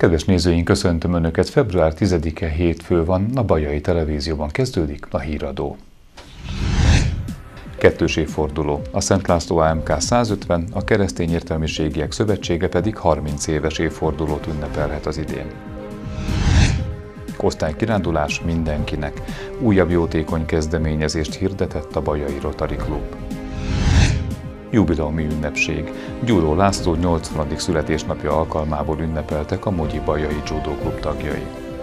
Kedves nézőink, köszöntöm Önöket! Február 10-e hétfő van, a Bajai Televízióban kezdődik a híradó. Kettős évforduló. A Szent László AMK 150, a Keresztény Értelmiségiek Szövetsége pedig 30 éves évfordulót ünnepelhet az idén. Osztálykirándulás mindenkinek. Újabb jótékony kezdeményezést hirdetett a Bajai Rotary Klub. Jubileumi ünnepség. Gyuró László 80. születésnapja alkalmából ünnepeltek a Mogyi Bajai Judo Klub tagjai.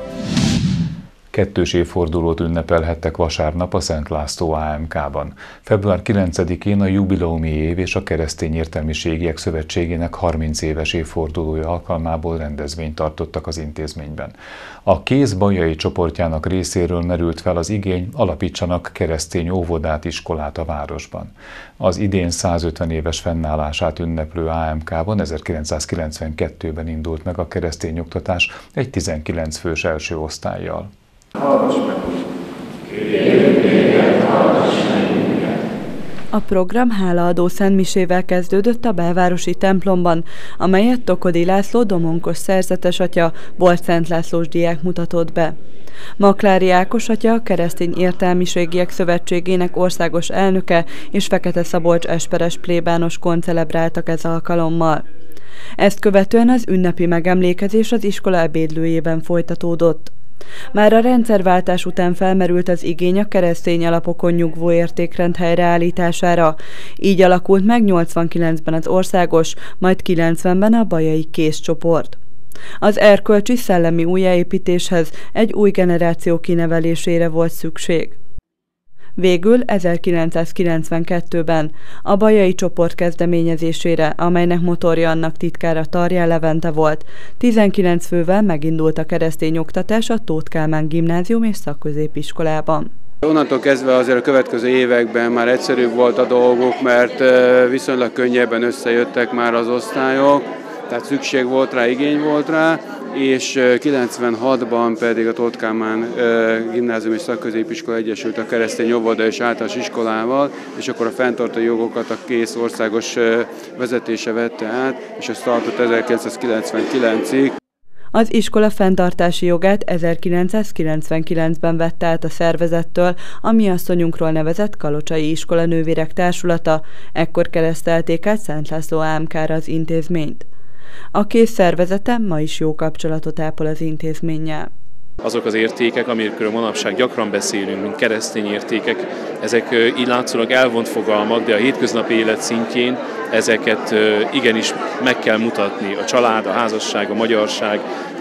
Kettős évfordulót ünnepelhettek vasárnap a Szent László AMK-ban. Február 9-én a jubileumi év és a Keresztény Értelmiségiek Szövetségének 30 éves évfordulója alkalmából rendezvényt tartottak az intézményben. A Kéz Bajai csoportjának részéről merült fel az igény, alapítsanak keresztény óvodát, iskolát a városban. Az idén 150 éves fennállását ünneplő AMK-ban 1992-ben indult meg a keresztény oktatás egy 19 fős első osztállyal. Hallgass meg! Kérjük téged, hallgass meg minket! A program hálaadó szentmisével kezdődött a belvárosi templomban, amelyet Tokodi László domonkos szerzetes atya, volt Szent Lászlós diák mutatott be. Maklári Ákos atya, a Keresztény Értelmiségiek Szövetségének országos elnöke és Fekete Szabolcs esperes plébános koncelebráltak ez alkalommal. Ezt követően az ünnepi megemlékezés az iskola ebédlőjében folytatódott. Már a rendszerváltás után felmerült az igény a keresztény alapokon nyugvó értékrend helyreállítására. Így alakult meg 89-ben az országos, majd 90-ben a Bajai Kézcsoport. Az erkölcsi szellemi újjáépítéshez egy új generáció kinevelésére volt szükség. Végül 1992-ben a Bajai csoport kezdeményezésére, amelynek motorja annak titkára Tarján Levente volt, 19 fővel megindult a keresztény oktatás a Tóth Kálmán Gimnázium és Szakközépiskolában. Onnantól kezdve azért a következő években már egyszerűbb volt a dolguk, mert viszonylag könnyebben összejöttek már az osztályok, tehát szükség volt rá, igény volt rá, és 96-ban pedig a Tóth Kálmán Gimnázium és Szakközépiskola egyesült a keresztény óvoda és általános iskolával, és akkor a fenntartó jogokat a Kész országos vezetése vette át, és ez tartott 1999-ig. Az iskola fenntartási jogát 1999-ben vette át a szervezettől a Mi Asszonyunkról nevezett Kalocsai Iskola Nővérek Társulata, ekkor keresztelték át Szent László AMK-ra az intézményt. A Kész szervezete ma is jó kapcsolatot ápol az intézménnyel. Azok az értékek, amikről manapság gyakran beszélünk, mint keresztény értékek, ezek így látszólag elvont fogalmak, de a hétköznapi élet szintjén ezeket igenis meg kell mutatni. A család, a házasság, a magyarság,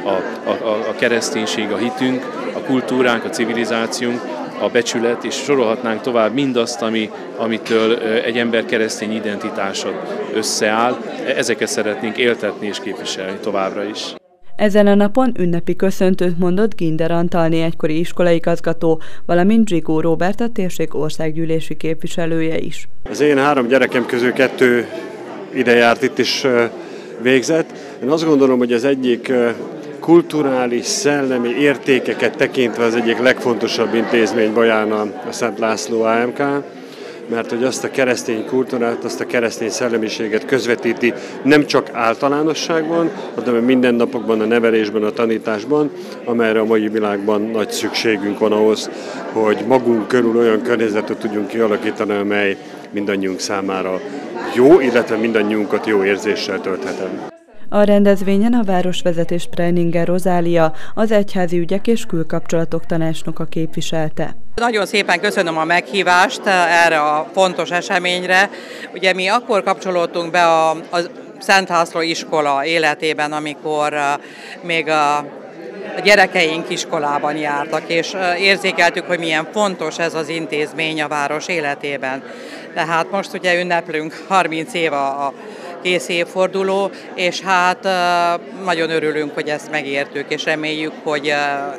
a kereszténység, a hitünk, a kultúránk, a civilizációnk, a becsület, és sorolhatnánk tovább mindazt, amitől egy ember keresztény identitása összeáll. Ezeket szeretnénk éltetni és képviselni továbbra is. Ezen a napon ünnepi köszöntőt mondott Ginder Antalné egykori iskolaigazgató, valamint Zsigó Róbert, a térség országgyűlési képviselője is. Az én 3 gyerekem közül 2 ide járt, itt is végzett. Én azt gondolom, hogy az egyik kulturális, szellemi értékeket tekintve az egyik legfontosabb intézmény Baján a Szent László AMK, mert hogy azt a keresztény kultúrát, azt a keresztény szellemiséget közvetíti nem csak általánosságban, hanem a mindennapokban, a nevelésben, a tanításban, amelyre a mai világban nagy szükségünk van ahhoz, hogy magunk körül olyan környezetet tudjunk kialakítani, amely mindannyiunk számára jó, illetve mindannyiunkat jó érzéssel tölthetem. A rendezvényen a városvezetés Preininger Rozália, az egyházi ügyek és külkapcsolatok tanácsnoka képviselte. Nagyon szépen köszönöm a meghívást erre a fontos eseményre. Ugye mi akkor kapcsolódtunk be a Szent László iskola életében, amikor még a gyerekeink iskolában jártak, és érzékeltük, hogy milyen fontos ez az intézmény a város életében. Tehát most ugye ünneplünk 30 év a Kész évforduló, és hát nagyon örülünk, hogy ezt megértük, és reméljük, hogy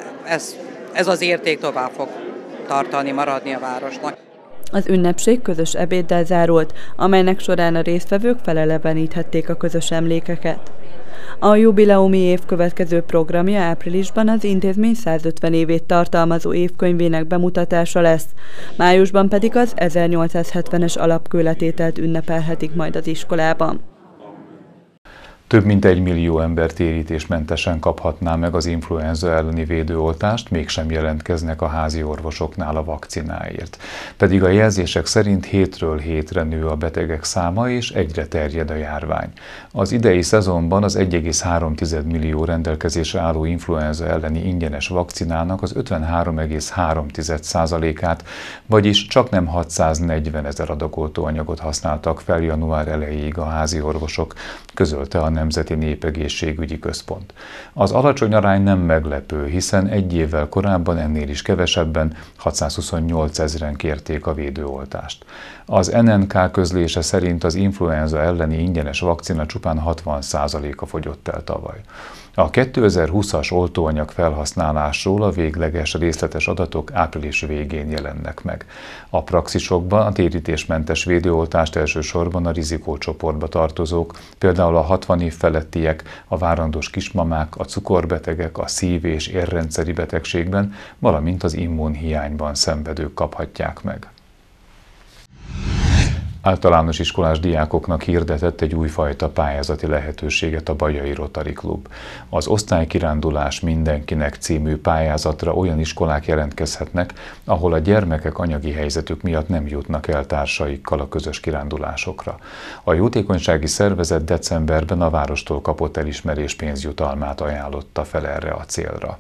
ez az érték tovább fog maradni a városnak. Az ünnepség közös ebéddel zárult, amelynek során a résztvevők feleleveníthették a közös emlékeket. A jubileumi év következő programja áprilisban az intézmény 150 évét tartalmazó évkönyvének bemutatása lesz, májusban pedig az 1870-es alapkőletételt ünnepelhetik majd az iskolában. Több mint 1 millió ember térítésmentesen kaphatná meg az influenza elleni védőoltást, mégsem jelentkeznek a házi orvosoknál a vakcináért. Pedig a jelzések szerint hétről hétre nő a betegek száma, és egyre terjed a járvány. Az idei szezonban az 1,3 millió rendelkezésre álló influenza elleni ingyenes vakcinának az 53,3%-át, vagyis csaknem 640 000 adagoltóanyagot használtak fel január elejéig a házi orvosok, közölte a Nemzeti Népegészségügyi Központ. Az alacsony arány nem meglepő, hiszen egy évvel korábban ennél is kevesebben, 628 000-en kérték a védőoltást. Az NNK közlése szerint az influenza elleni ingyenes vakcina csupán 60%-a fogyott el tavaly. A 2020-as oltóanyag felhasználásról a végleges részletes adatok április végén jelennek meg. A praxisokban a térítésmentes védőoltást elsősorban a rizikócsoportba tartozók, például a 60 év felettiek, a várandós kismamák, a cukorbetegek, a szív- és érrendszeri betegségben, valamint az immunhiányban szenvedők kaphatják meg. Általános iskolás diákoknak hirdetett egy újfajta pályázati lehetőséget a Bajai Rotary Klub. Az Osztálykirándulás mindenkinek című pályázatra olyan iskolák jelentkezhetnek, ahol a gyermekek anyagi helyzetük miatt nem jutnak el társaikkal a közös kirándulásokra. A jótékonysági szervezet decemberben a várostól kapott elismerés pénzjutalmát ajánlotta fel erre a célra.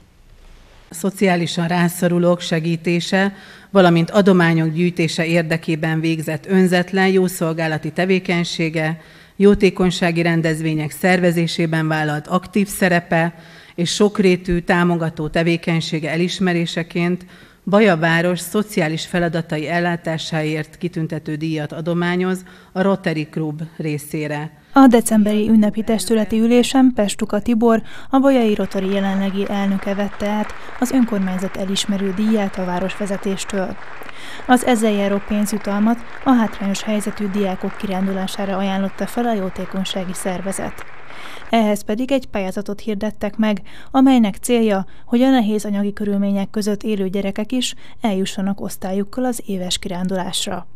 Szociálisan rászorulók segítése, valamint adományok gyűjtése érdekében végzett önzetlen jószolgálati tevékenysége, jótékonysági rendezvények szervezésében vállalt aktív szerepe és sokrétű támogató tevékenysége elismeréseként Baja város szociális feladatai ellátásáért kitüntető díjat adományoz a Rotary Klub részére. A decemberi ünnepi testületi ülésen Pestuka Tibor, a Bajai Rotary jelenlegi elnöke vette át az önkormányzat elismerő díját a városvezetéstől. Az ezzel járó pénzjutalmat a hátrányos helyzetű diákok kirándulására ajánlotta fel a jótékonysági szervezet. Ehhez pedig egy pályázatot hirdettek meg, amelynek célja, hogy a nehéz anyagi körülmények között élő gyerekek is eljussanak osztályukkal az éves kirándulásra.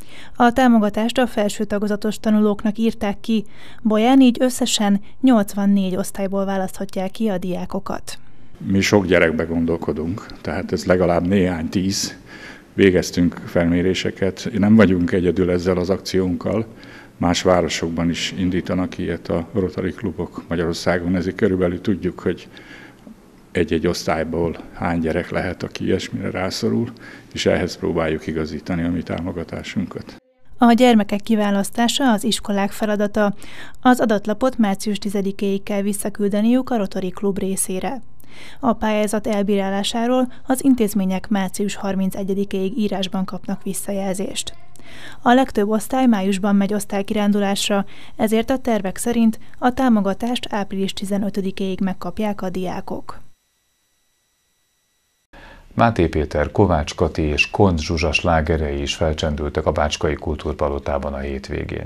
A támogatást a felső tagozatos tanulóknak írták ki, Baján így összesen 84 osztályból választhatják ki a diákokat. Mi sok gyerekbe gondolkodunk, tehát ez legalább néhány 10. Végeztünk felméréseket, nem vagyunk egyedül ezzel az akciónkkal, más városokban is indítanak ilyet a Rotary klubok Magyarországon, ezért körülbelül tudjuk, hogy egy-egy osztályból hány gyerek lehet, aki ilyesmire rászorul, és ehhez próbáljuk igazítani a mi támogatásunkat. A gyermekek kiválasztása az iskolák feladata. Az adatlapot március 10-éig kell visszaküldeniük a Rotary Klub részére. A pályázat elbírálásáról az intézmények március 31-éig írásban kapnak visszajelzést. A legtöbb osztály májusban megy osztálykirándulásra, ezért a tervek szerint a támogatást április 15-éig megkapják a diákok. Máté Péter, Kovács Kati és Koncz Zsuzsa slágerei is felcsendültek a Bácskai Kultúrpalotában a hétvégén.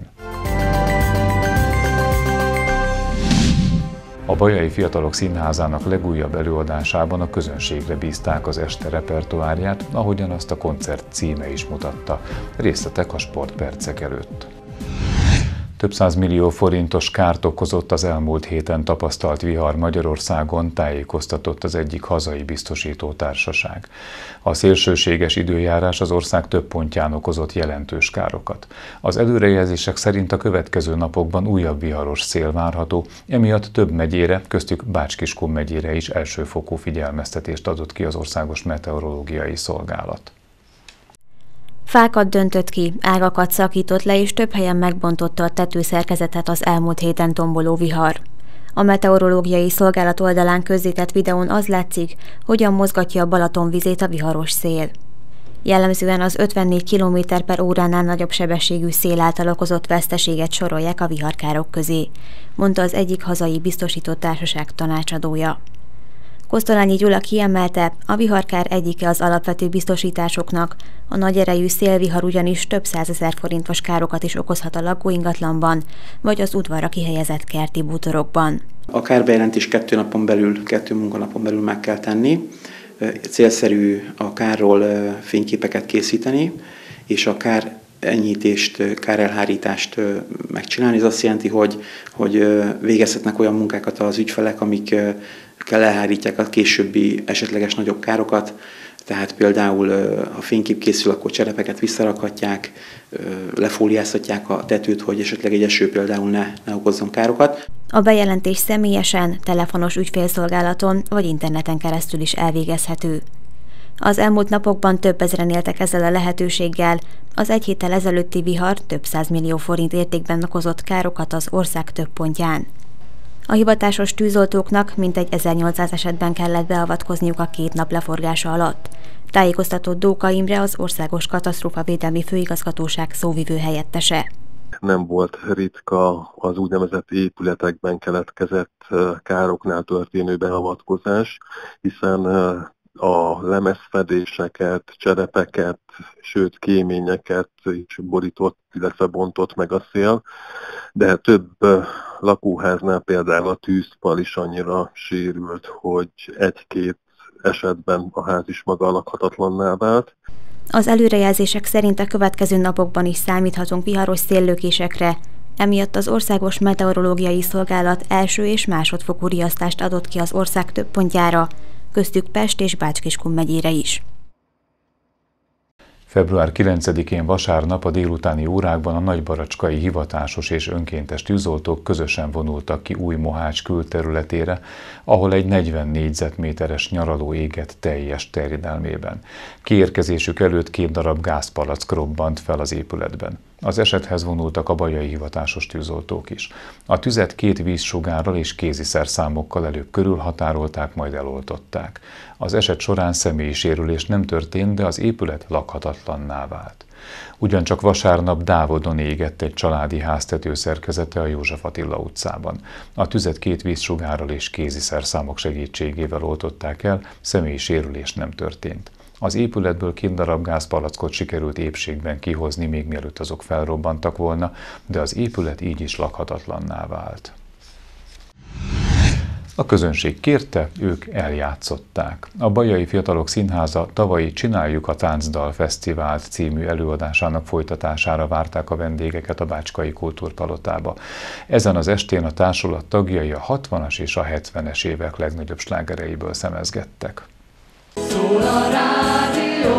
A Bajai Fiatalok Színházának legújabb előadásában a közönségre bízták az este repertoárját, ahogyan azt a koncert címe is mutatta. Részletek a sportpercek előtt. Több 100 millió forintos kárt okozott az elmúlt héten tapasztalt vihar Magyarországon, tájékoztatott az egyik hazai biztosító társaság. A szélsőséges időjárás az ország több pontján okozott jelentős károkat. Az előrejelzések szerint a következő napokban újabb viharos szél várható, emiatt több megyére, köztük Bács-Kiskun megyére is elsőfokú figyelmeztetést adott ki az Országos Meteorológiai Szolgálat. Fákat döntött ki, ágakat szakított le és több helyen megbontotta a tetőszerkezetet az elmúlt héten tomboló vihar. A Meteorológiai Szolgálat oldalán közzétett videón az látszik, hogyan mozgatja a Balaton vizét a viharos szél. Jellemzően az 54 km/óránál nagyobb sebességű szél által okozott veszteséget sorolják a viharkárok közé, mondta az egyik hazai biztosító társaság tanácsadója. Kosztolányi Gyula kiemelte, a viharkár egyike az alapvető biztosításoknak, a nagy erejű szélvihar ugyanis több 100 000 forintos károkat is okozhat a lakóingatlanban, vagy az udvarra kihelyezett kerti bútorokban. A kárbejelentés 2 munkanapon belül meg kell tenni. Célszerű a kárról fényképeket készíteni, és a kár enyhítést, kárelhárítást megcsinálni. Ez azt jelenti, hogy végezhetnek olyan munkákat az ügyfelek, amikkel elhárítják a későbbi esetleges nagyobb károkat. Tehát például, ha fénykép készül, akkor cserepeket visszarakhatják, lefóliázhatják a tetőt, hogy esetleg egy eső például ne okozzon károkat. A bejelentés személyesen, telefonos ügyfélszolgálaton vagy interneten keresztül is elvégezhető. Az elmúlt napokban több ezren éltek ezzel a lehetőséggel, az egy héttel ezelőtti vihar több 100 millió forint értékben okozott károkat az ország több pontján. A hivatásos tűzoltóknak mintegy 1800 esetben kellett beavatkozniuk a 2 nap leforgása alatt. Tájékoztatott Dóka Imre, az Országos Katasztrófavédelmi Főigazgatóság szóvivő helyettese. Nem volt ritka az úgynevezett épületekben keletkezett károknál történő beavatkozás, hiszen a lemezfedéseket, cserepeket, sőt kéményeket is borított, illetve bontott meg a szél, de több lakóháznál például a tűzfal is annyira sérült, hogy 1-2 esetben a ház is maga lakhatatlanná vált. Az előrejelzések szerint a következő napokban is számíthatunk viharos széllökésekre, emiatt az Országos Meteorológiai Szolgálat első és másodfokú riasztást adott ki az ország több pontjára, köztük Pest és Bács-Kiskun megyére is. Február 9-én vasárnap a délutáni órákban a nagybaracskai hivatásos és önkéntes tűzoltók közösen vonultak ki Újmohács külterületére, ahol egy 40 négyzetméteres nyaraló égett teljes terjedelmében. Kiérkezésük előtt 2 darab gázpalack robbant fel az épületben. Az esethez vonultak a bajai hivatásos tűzoltók is. A tüzet 2 vízsugárral és kéziszerszámokkal előbb körülhatárolták, majd eloltották. Az eset során személyi sérülés nem történt, de az épület lakhatatlanná vált. Ugyancsak vasárnap Dávodon égett egy családi ház tetőszerkezete a József Attila utcában. A tüzet 2 vízsugárral és kéziszerszámok segítségével oltották el, személyi sérülés nem történt. Az épületből 2 darab gázpalackot sikerült épségben kihozni, még mielőtt azok felrobbantak volna, de az épület így is lakhatatlanná vált. A közönség kérte, ők eljátszották. A Bajai Fiatalok Színháza tavalyi Csináljuk a Táncdal Fesztivált című előadásának folytatására várták a vendégeket a Bácskai Kultúrpalotába. Ezen az estén a társulat tagjai a 60-as és a 70-es évek legnagyobb slágereiből szemezgettek. Szól a rádió,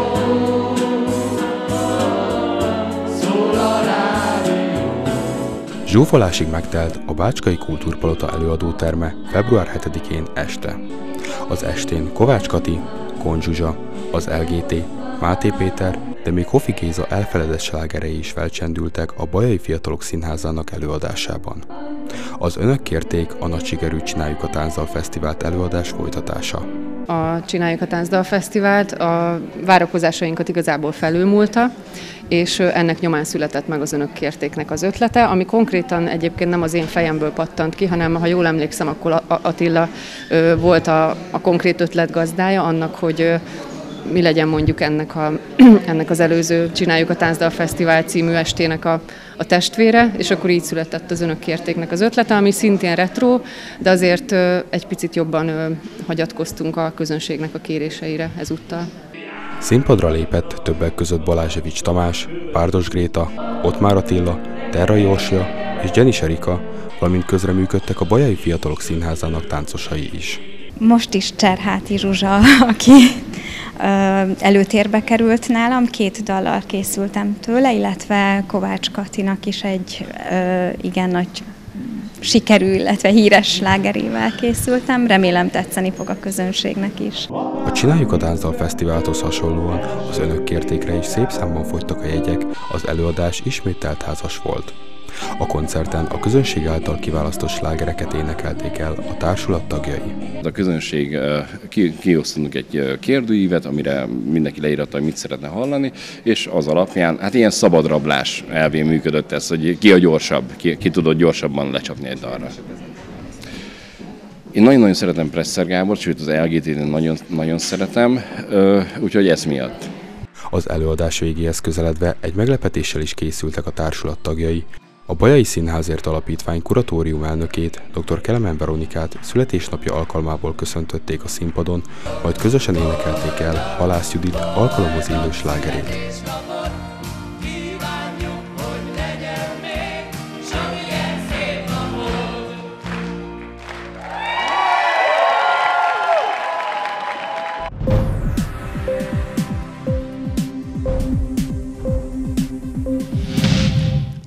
szól a rádió. Zsúfolásig megtelt a Bácskai Kultúrpalota előadóterme február 7-én este. Az estén Kovács Kati, Kon Zsuzsa, az LGT, Máté Péter, de még Hofi Géza elfeledett slágerei is felcsendültek a Bajai Fiatalok Színházának előadásában. Az önök kérték a nagy sikerű Csináljuk a Táncdal Fesztivált előadás folytatása. A Csináljuk a Táncdal Fesztivált a várakozásainkat igazából felülmúlta, és ennek nyomán született meg az önök kértéknek az ötlete, ami konkrétan egyébként nem az én fejemből pattant ki, hanem ha jól emlékszem, akkor Attila volt a konkrét ötlet gazdája annak, hogy mi legyen mondjuk ennek az előző Csináljuk a Táncdal Fesztivál című estének a testvére, és akkor így született az önök kértéknek az ötlete, ami szintén retro, de azért egy picit jobban hagyatkoztunk a közönségnek a kéréseire ezúttal. Színpadra lépett többek között Balázsevics Tamás, Párdos Gréta, Ottmár Attila, Terrai Orsia és Gyenis Erika, valamint közreműködtek a Bajai Fiatalok Színházának táncosai is. Most is Cserháti Zsuzsa, aki előtérbe került nálam, 2 dallal készültem tőle, illetve Kovács Katinak is egy igen nagy sikerű, illetve híres slágerével készültem. Remélem tetszeni fog a közönségnek is. A Csináljuk a Táncdal Fesztiválhoz hasonlóan az önök kértékre is szép számban fogytak a jegyek, az előadás ismét teltházas volt. A koncerten a közönség által kiválasztott slágereket énekelték el a társulat tagjai. A közönség kiosztunk egy kérdőívet, amire mindenki leíratta, hogy mit szeretne hallani, és az alapján, hát ilyen szabadrablás elvén működött ez, hogy ki a gyorsabb, ki tudott gyorsabban lecsapni egy dalra. Én nagyon-nagyon szeretem Presser Gábort, sőt az LGT-t nagyon szeretem, úgyhogy ez miatt. Az előadás végéhez közeledve egy meglepetéssel is készültek a társulat tagjai. A Bajai Színházért Alapítvány kuratórium elnökét, dr. Kelemen Veronikát születésnapja alkalmából köszöntötték a színpadon, majd közösen énekelték el Halász Judit alkalomhoz illő slágerét.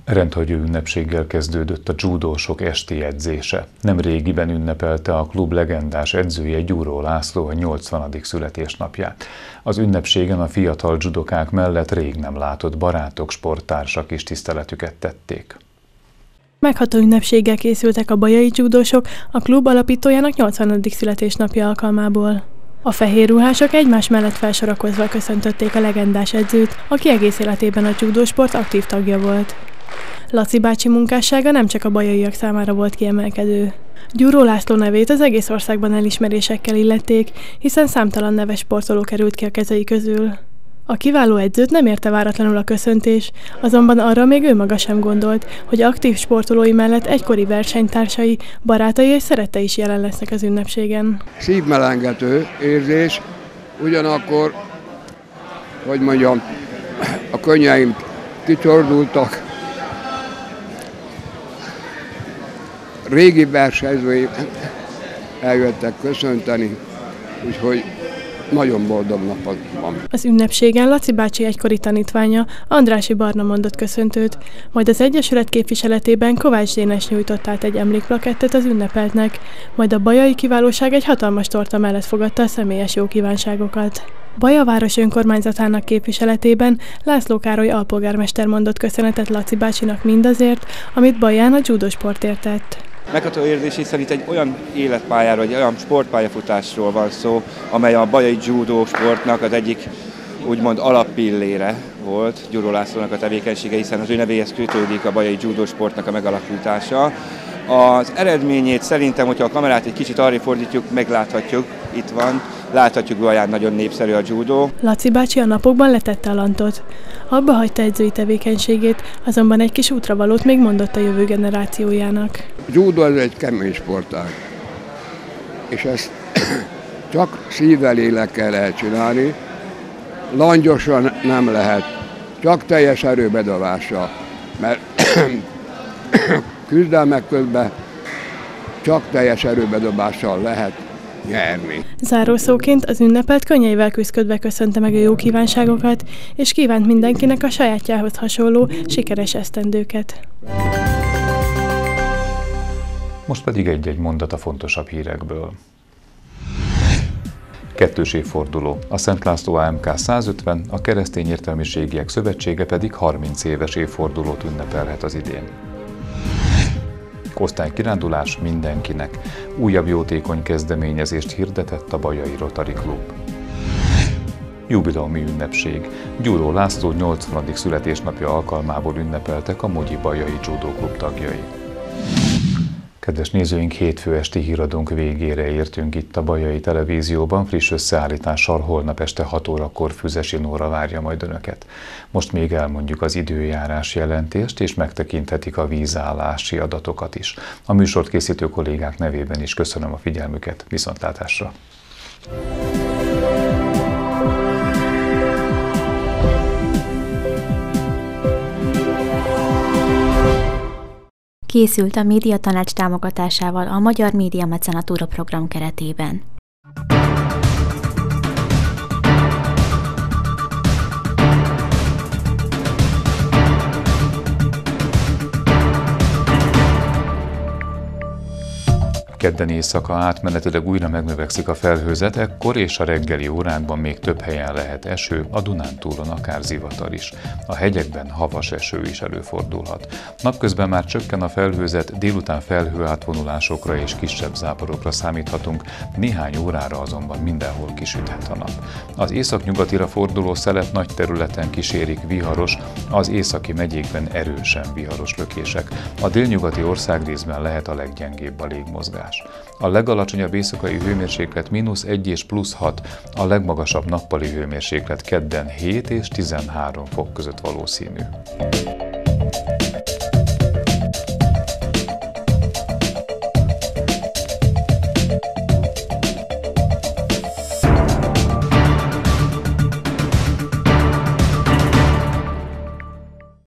Rendhagyó ünnepséggel kezdődött a judósok esti edzése. Nem régiben ünnepelte a klub legendás edzője Gyuró László a 80. születésnapját. Az ünnepségen a fiatal judokák mellett rég nem látott barátok, sporttársak is tiszteletüket tették. Megható ünnepséggel készültek a bajai judósok a klub alapítójának 80. születésnapja alkalmából. A fehérruhások egymás mellett felsorakozva köszöntötték a legendás edzőt, aki egész életében a judósport aktív tagja volt. Laci bácsi munkássága nem csak a bajaiak számára volt kiemelkedő. Gyuró László nevét az egész országban elismerésekkel illették, hiszen számtalan neves sportoló került ki a kezei közül. A kiváló edzőt nem érte váratlanul a köszöntés, azonban arra még ő maga sem gondolt, hogy aktív sportolói mellett egykori versenytársai, barátai és szerettei is jelen lesznek az ünnepségen. Szívmelengető érzés, ugyanakkor, hogy mondjam, a könnyeim kicsordultak. Régi versenyzőim eljöttek köszönteni, úgyhogy nagyon boldog napom van. Az ünnepségen Laci bácsi egykori tanítványa, Andrássy Barna mondott köszöntőt, majd az Egyesület képviseletében Kovács Dénes nyújtott át egy emlékplakettet az ünnepeltnek, majd a bajai kiválóság egy hatalmas torta mellett fogadta a személyes jó kívánságokat. Baja város önkormányzatának képviseletében László Károly alpolgármester mondott köszönetet Laci bácsinak mindazért, amit Baján a judósportért tett. Megható érzés, hiszen itt egy olyan életpályáról, egy olyan sportpályafutásról van szó, amely a bajai judó sportnak az egyik úgymond alappillére volt, Gyuró Lászlónak a tevékenysége, hiszen az ő nevéhez kötődik a bajai judó sportnak a megalapítása. Az eredményét szerintem, hogyha a kamerát egy kicsit arra fordítjuk, megláthatjuk, itt van, láthatjuk, Baján nagyon népszerű a judó. Laci bácsi a napokban letette a lantot. Abba hagyta edzői tevékenységét, azonban egy kis útravalót még mondott a jövő generációjának. A judó az egy kemény sportág, és ezt csak szívvel, lélekkel lehet csinálni, langyosan nem lehet, csak teljes erőbedobással, mert küzdelmek közben csak teljes erőbedobással lehet nyerni. Zárószóként az ünnepelt könnyeivel küszködve köszönte meg a jó kívánságokat, és kívánt mindenkinek a sajátjához hasonló, sikeres esztendőket. Most pedig egy-egy mondat a fontosabb hírekből. Kettős évforduló. A Szent László AMK 150, a Keresztény Értelmiségiek Szövetsége pedig 30 éves évfordulót ünnepelhet az idén. Osztálykirándulás mindenkinek. Újabb jótékony kezdeményezést hirdetett a Bajai Rotary Klub. Jubileumi ünnepség. Gyuró László 80. születésnapja alkalmából ünnepeltek a Mogyi Bajai Judo Klub tagjai. Kedves nézőink, hétfő esti híradónk végére értünk itt a Bajai Televízióban. Friss összeállítással holnap este 6 órakor Füzesi Nóra várja majd Önöket. Most még elmondjuk az időjárás jelentést, és megtekinthetik a vízállási adatokat is. A műsort készítő kollégák nevében is köszönöm a figyelmüket, viszontlátásra! Készült a Médiatanács támogatásával a Magyar Média Mecenatúra program keretében. Kedden éjszaka átmenetileg újra megnövekszik a felhőzet, ekkor és a reggeli órákban még több helyen lehet eső, a Dunántúlon akár zivatar is. A hegyekben havas eső is előfordulhat. Napközben már csökken a felhőzet, délután felhőátvonulásokra és kisebb záporokra számíthatunk, néhány órára azonban mindenhol kisüthet a nap. Az északnyugatira forduló szelet nagy területen kísérik viharos, az északi megyékben erősen viharos lökések. A délnyugati országrészben lehet a leggyengébb a légmozgás. A legalacsonyabb éjszakai hőmérséklet -1 és +6, a legmagasabb nappali hőmérséklet kedden 7 és 13 fok között valószínű.